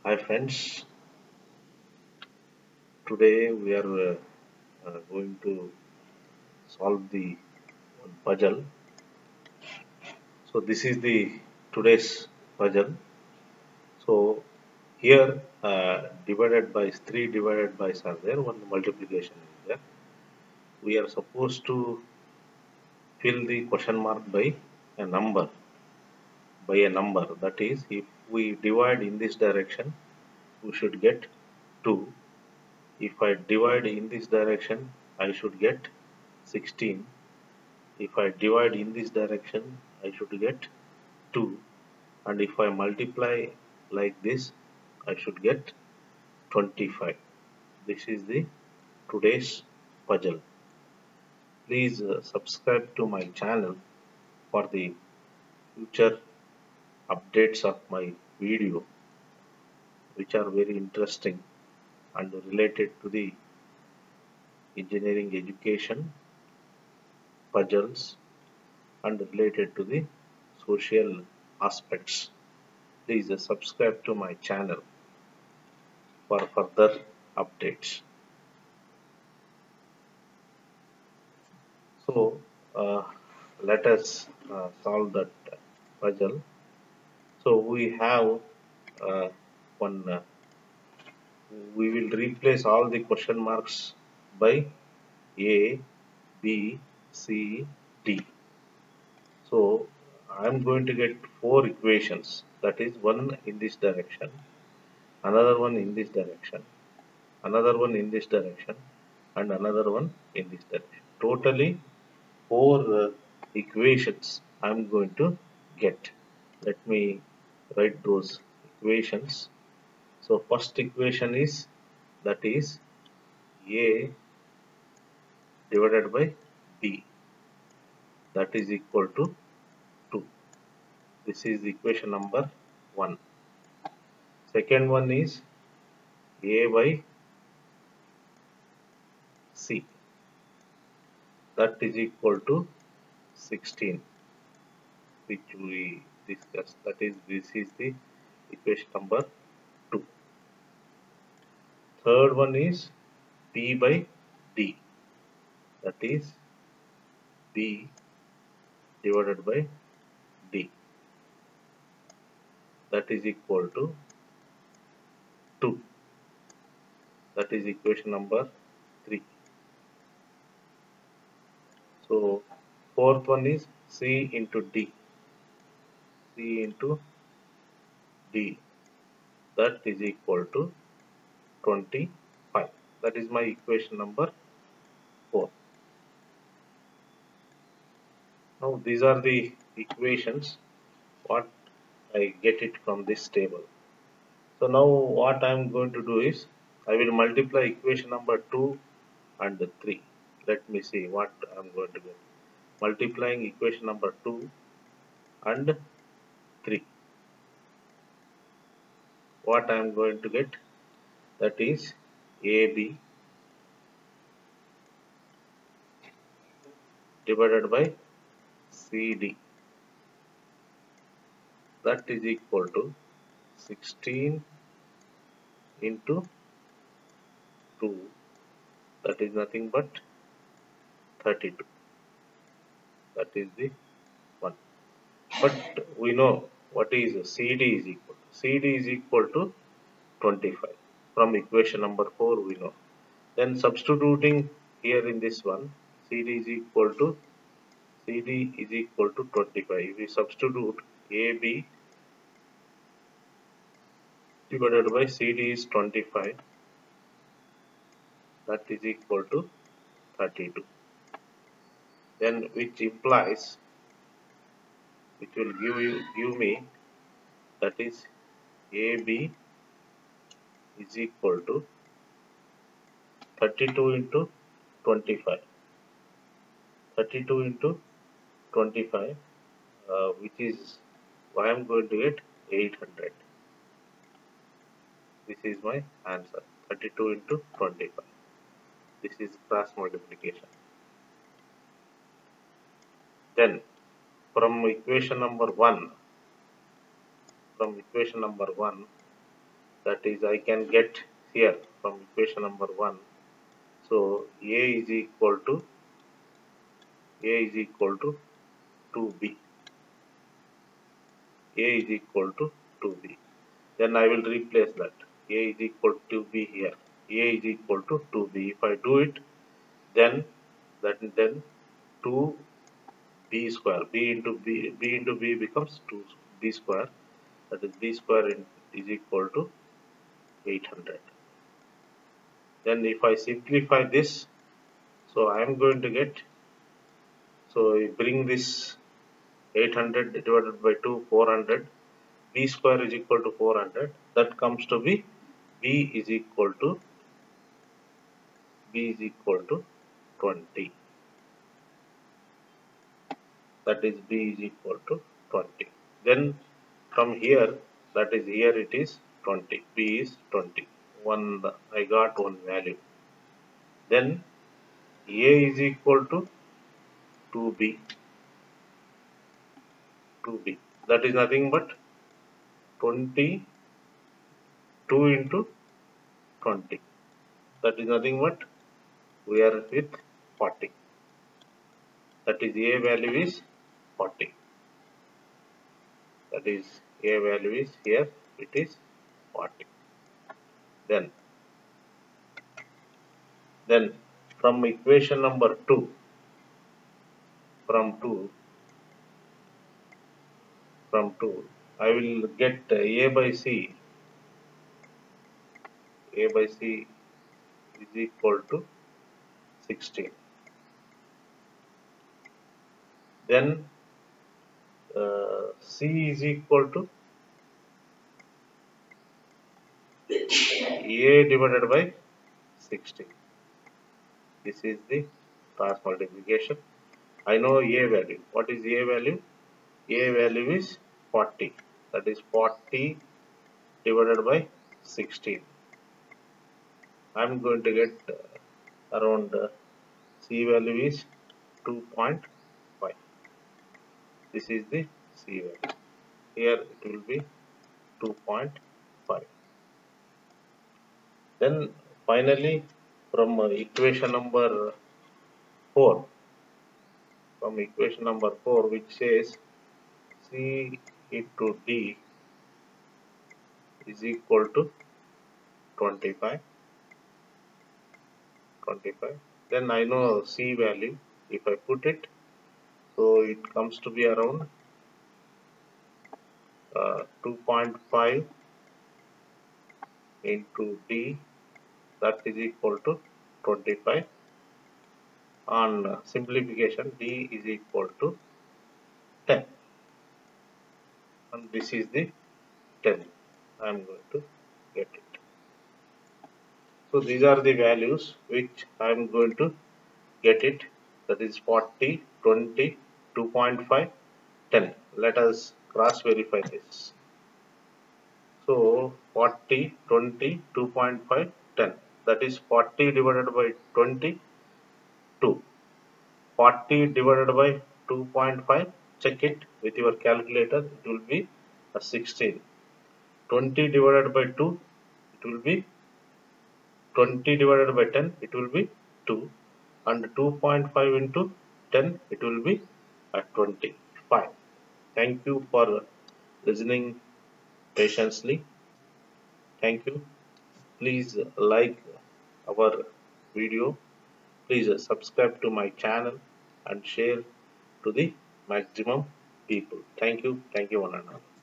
Hi friends, today we are going to solve the one puzzle. So this is the today's puzzle. So here divided by three divided by are there, one multiplication is there. We are supposed to fill the question mark by a number. That is, if we divide in this direction, we should get 2. If I divide in this direction, I should get 16. If I divide in this direction, I should get 2. And if I multiply like this, I should get 25. This is the today's puzzle. Please subscribe to my channel for the future updates of my video, which are very interesting and related to the engineering education, puzzles, and related to the social aspects. Please subscribe to my channel for further updates. So let us solve that puzzle. So we have one. We will replace all the question marks by A, B, C, D. So I am going to get four equations. That is one in this direction, another one in this direction, another one in this direction, and another one in this direction. Totally four equations I am going to get. Let me write those equations. So first equation is, that is A divided by B, that is equal to 2. This is equation number 1. Second one is A by C, that is equal to 16, which we discussed. That is, this is the equation number 2. Third one is B by D, that is B divided by D, that is equal to 2. That is equation number 3. So fourth one is C into D, C into D, that is equal to 25. That is my equation number 4. Now these are the equations what I get it from this table. So now what I am going to do is I will multiply equation number 2 and 3. Let me see what I am going to get. Multiplying equation number 2 and 3. What I am going to get, that is AB divided by CD, that is equal to 16 into 2, that is nothing but 32. That is the one. But we know what is CD is equal to. CD is equal to 25. From equation number 4 we know. Then substituting here in this one, CD is equal to 25. If we substitute AB divided by CD is 25, that is equal to 32. Then which implies, which will give me, that is AB is equal to 32 into 25. 32 into 25, which is, I am going to get 800. This is my answer. 32 into 25. This is cross multiplication. Then from equation number 1, that is I can get here from equation number 1. So A is equal to 2B. A is equal to 2B. Then I will replace that. A is equal to B here. A is equal to 2B. If I do it, then 2B square. B into B becomes 2B square. That is B square is equal to 800. Then if I simplify this, so I am going to get, so I bring this 800 divided by 2, 400. B square is equal to 400. That comes to be B is equal to 20. That is B is equal to 20. Then from here, that is here it is 20. B is 20. I got one value. Then A is equal to 2B. That is nothing but 22 into 20. That is nothing but we are with 40. That is A value is 40. That is A value is here, it is 40. Then from equation number 2, from 2, I will get A by C. A by C is equal to 16. Then C is equal to A divided by 16. This is the cross multiplication. I know A value. What is A value? A value is 40. That is 40 divided by 16. I am going to get around C value is 2.5. This is the C value. Here it will be 2.5. Then finally from equation number 4, which says C into D is equal to 25. Then I know C value. If I put it, so it comes to be around 2.5 into D, that is equal to 25. On simplification, D is equal to 10. And this is the 10. I am going to get it. So these are the values which I am going to get it. That is 40, 20, 2.5, 10. Let us cross verify this. So 40, 20, 2.5, 10. That is 40 divided by 20, 2. 40 divided by 2.5. Check it with your calculator. It will be a 16. 20 divided by 2. It will be 20 divided by 10. It will be 2. And 2.5 into 10. It will be a 25. Thank you for listening patiently. Thank you. Please like our video. Please subscribe to my channel and share to the maximum people. Thank you. Thank you one and all.